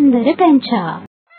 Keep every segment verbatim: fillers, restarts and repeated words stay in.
සුන්දර පැංචා.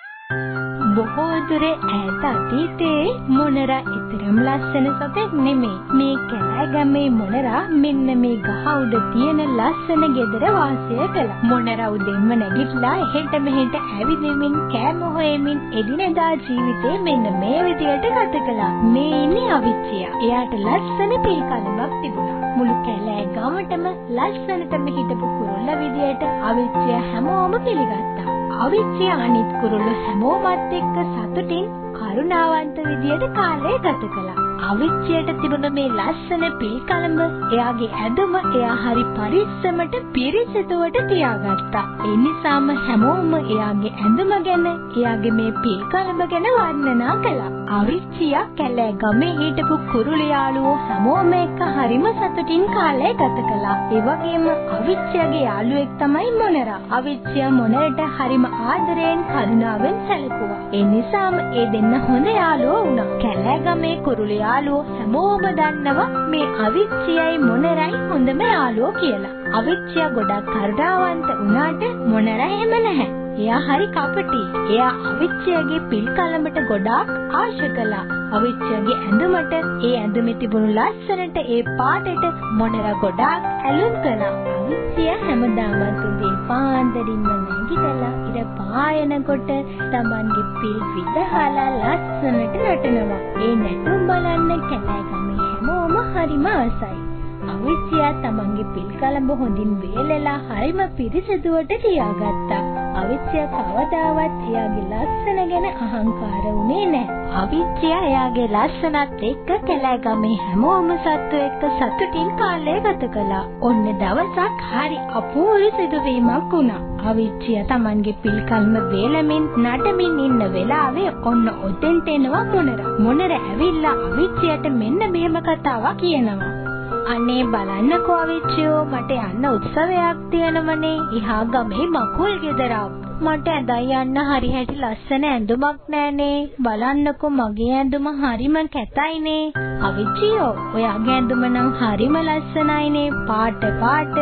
බොහෝ දුරේ ඈත අතීතයේ මොනරා ඊතරම් ලස්සන සතෙක් නෙමෙයි. මේ කැලෑගමේ මොනරා මෙන්න මේ ගහ උඩ තියෙන ලස්සන ගෙදර වාසය කළා. මොනරා උදෙන්ම නැගිටලා එහෙට මෙහෙට ඇවිදින්මින් කෑම හොයමින් එදිනෙදා ජීවිතේ මෙන්න මේ විදියට ගත කළා. මේ ඉන්නේ අවිච්චියා. එයාට ලස්සන පිළිකලමක් තිබුණා. මුළු කැලෑ ගමටම ලස්සනටම හිටපු කුරුල්ල විදියට අවිච්චියා හැමෝම පිළිගත්තා. අවිච්චියා අනිත් කුරුල්ලෝ හැමෝමත් එක්ක සතුටින් කරුණාවන්ත විදියට කාලය ගත කළා. අවිච්චියට තිබුණ මේ ලස්සන පිළිකලඹ එයාගේ ඇඳුම එයා හරි පරිස්සමට පිරිසිදුවට තියාගත්තා. ඒ නිසාම හැමෝම එයාගේ ඇඳුම ගැන එයාගේ මේ පිළිකලඹ ගැන වර්ණනා කළා. අවිච්චියා කැලෑ ගමේ හිටපු කුරුළු යාළුවෝ හැමෝම එක්ක හරිම සතුටින් කාලය ගත කළා. ඒ වගේම අවිච්චියාගේ යාළුවෙක් තමයි මොනරා. අවිච්චියා මොනරට හරිම ආදරයෙන් කරුණාවෙන් සැලකුවා. ඒ නිසාම ඒ දෙන්න හොඳ යාළුවෝ වුණා. කැලෑ ගමේ කුරුළු යාළුවෝ හැමෝම දන්නවා මේ අවිච්චියයි මොනරයි හොඳම යාළුවෝ කියලා. අවිච්චියා ගොඩක් කරුණාවන්ත වුණාට මොනරා එහෙම නැහැ. එයා හරි කපටි. එයා අවිච්චියාගේ පිළිකලඹට ගොඩාක් ආශ කළා. අවිච්චියාගේ ඇඳුමට, ඒ ඇඳුමේ තිබුණු ලස්සනට, ඒ පාටට මොනරා ගොඩාක් ඇලුම් කළා. අවිච්චියා හැමදාම උදේ පාන්දරින්ම නැගිටලා ඉර පායනකොට Tamanගේ පිල් විදහලා ලස්සනට නටනවා. ඒ නැටුම් බලන්න කැලෑ ගමේ හැමෝම හරිම ආසයි. අවිච්චියා Tamanගේ පිළිකලඹ හොඳින් වේලලා හරිම පිරිසිදුවට තියාගත්තා. අවිච්චියා කවදාවත් එයාගේ ලස්සන ගැන අහංකාර වුණේ නැහැ. අවිච්චියා එයාගේ ලස්සනත් එක්ක කැලෑ ගමේ හැමෝම සත්තු එක්ක සතුටින් කාලය ගත කළා. ඔන්න දවසක් හරි අපූර්ව සිදුවීමක් වුණා. අවිච්චියා Tamanගේ පිළිකලඹ වේලමින් නටමින් ඉන්න වෙලාවේ ඔන්න ඔතෙන්ට එනවා මොනරා. මොනරා ඇවිල්ලා අවිච්චියට මෙන්න මෙහෙම කතාවක් කියනවා. අනේ බලන්නකෝ අවිච්චියෝ, මට යන්න උත්සවයක් තියෙනවනේ ඉහා ගමේ මකුල් ගෙදරක්. මට ඇඳයි යන්න හරි හැටි ලස්සන ඇඳුමක් නෑනේ. බලන්නකෝ මගේ ඇඳුම හරිම කැතයිනේ. අවිච්චියෝ, ඔයාගේ ඇඳුම නම් හරිම ලස්සනයිනේ. පාට පාට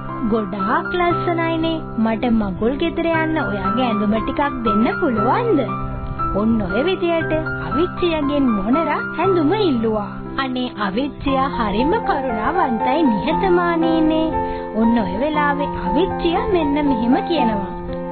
ගොඩාක් ලස්සනයිනේ. මට මකුල් ගෙදර යන්න ඔයාගේ ඇඳුම ටිකක් දෙන්න පුළුවන්ද? ඔන්න ඔය විදියට අවිච්චියගෙන් මොනරා ඇඳුම ඉල්ලුවා. අනේ අවිච්චියා හරිම කරුණාවන්තයි නිහතමානීනේ. ඔන්න ඔය වෙලාවේ අවිච්චියා මෙන්න මෙහෙම කියනවා.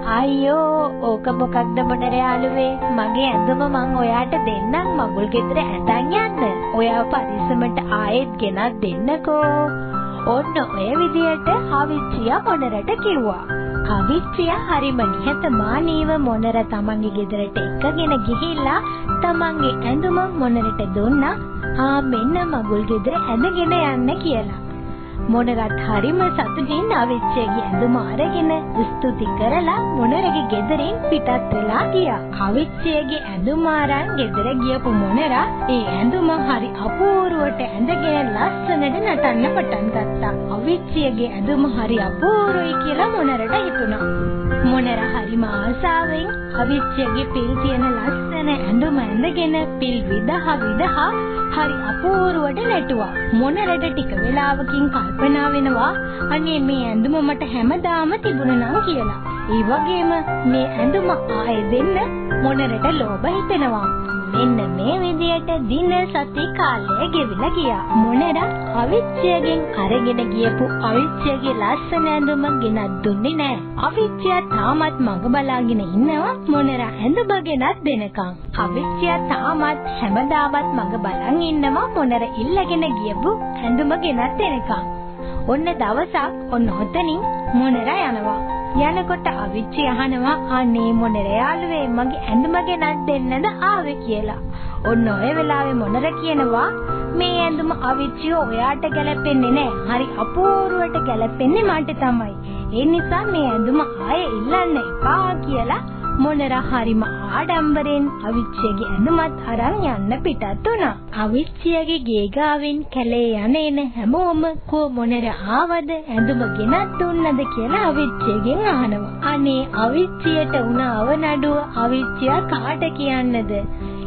අයියෝ, ඕක මොකක්ද මොනරා යාළුවේ? මගේ ඇඳුම මං ඔයාට දෙන්නම් මගුල් ගෙදර ඇඳන් යන්න. ඔයා පරිස්සමට ආයෙත් ගෙනත් දෙන්නකෝ. ඔන්න ඔය විදියට අවිච්චියා මොනරට කිව්වා. අවිච්චියා හරිම නිහතමානීව මොනරා තමන්ගේ ගෙදරට එක්කගෙන ගිහිල්ලා තමන්ගේ ඇඳුම මොනරට දුන්නා. ආ මෙන්න මගුල් ගෙදර ඇඳගෙන යන්න කියලා. මොනරත් හරිම සතුටින් අවිච්චියාගේ ඇඳුම අරගෙන ස්තුති කරලා මොනරගේ ගෙදරින් පිටත් වෙලා ගියා. අවිච්චියාගේ ඇඳුම අරන් ගෙදර ගියපු මොනරා ඒ ඇඳුම හරි අපූර්වට ඇඳගෙන ලස්සනට නටන්න පටන් ගත්තා. අවිච්චියාගේ ඇඳුම හරි අපූර්වයි කියලා මොනරට හිතුණා. මොනරා හරිම ආසාවෙන් අවිච්චියාගේ පිල් තියෙන ලස්සන ඇඳුම ඇඳගෙන පිල් විදහ විදහ හරි අපූර්වට නැටුවා. මොනරට ටික වෙලාවකින් කල්පනා වෙනවා අනේ මේ ඇඳුම මට හැමදාම තිබුණා නම් කියලා. ඒ වගේම මේ ඇඳුම ආයෙ දෙන්න මොනරට ලෝභ හිතෙනවා. මෙන්න මේ විදියට දින සති කාලය ගෙවිලා ගියා. මොනරා අවිච්චියාගෙන් අරගෙන ගියපු අවිච්චියාගේ ලස්සන ඇඳුම ගෙනත් දුන්නේ නැහැ. අවිච්චියා තාමත් මඟ බලාගෙන ඉන්නවා මොනරා ඇඳුම ගෙනත් දෙනකන්. අවිච්චියා තාමත් හැමදාමත් මඟ බලන් ඉන්නවා මොනරා ඉල්ලගෙන ගියපු ඇඳුම ගෙනත් දෙනකන්. ඔන්න දවසක් ඔන්න ඔතනින් මොනරා යනවා. යනකොට අවිච්චිය අහනවා අනේ මොනරා යාළුවේ මගේ ඇඳුම ගෙනත් දෙන්නද ආවේ කියලා. ඔන්න ඔය වෙලාවේ මොනරා කියනවා මේ ඇඳුම අවිච්චිය ඔයාට ගැලපෙන්නේ නැහැ. හරි අපූර්වට ගැලපෙන්නේ මට තමයි. ඒ නිසා මේ ඇඳුම ආයේ ඉල්ලන්න එපා කියලා මොනරා හරිම ආඩම්බරෙන් අවිච්චියගේ ඇඳුමත් අරන් යන්න පිටත් වුණා. අවිච්චියගේ ගේ ගාවින් කැලේ යන එන හැමෝම කෝ මොනරා ආවද ඇඳුම ගෙනත් දුන්නද කියලා අවිච්චියගෙන් අහනවා. අනේ අවිච්චියට වුණ අවනඩුව අවිච්චියා කාට කියන්නද?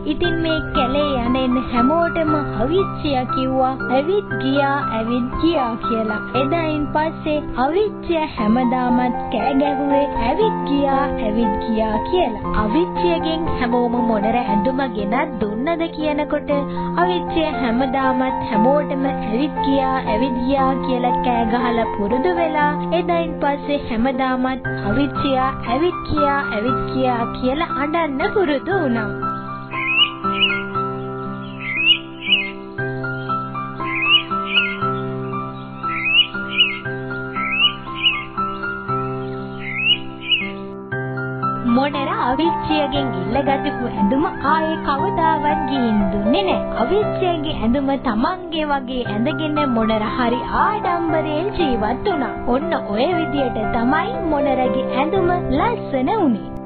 ඉතින් මේ කැලේ යන්නේ හැමෝටම අවිච්චියා කිව්වා ඇවිත් ගියා ඇවිත් ගියා කියලා. එදායින් පස්සේ අවිච්චියා හැමදාමත් කෑ ගැහුවේ ඇවිත් ගියා ඇවිත් ගියා කියලා. අවිච්චියගෙන් හැමෝම මොනර ඇඳුම ගෙනත් දුන්නද කියනකොට අවිච්චිය හැමදාමත් හැමෝටම ඇවිත් ගියා ඇවිත් ගියා කියලා කෑ ගහලා පුරුදු වෙලා එදායින් පස්සේ හැමදාමත් අවිච්චියා ඇවිත් ගියා ඇවිත් ගියා කියලා අඬන්න පුරුදු වුණා. මොනර අවිච්චියගෙන් ඉල්ලගත්තු ඇඳුම ආයේ කවදාවත් ගිහින් දුන්නේ නැහැ. අවිච්චියගේ ඇඳුම තමන්ගේ වගේ ඇඳගෙන මොනර හරි ආඩම්බරයෙන් ජීවත් වුණා. ඔන්න ඔය විදියට තමයි මොනරගේ ඇඳුම ලස්සන වුණේ.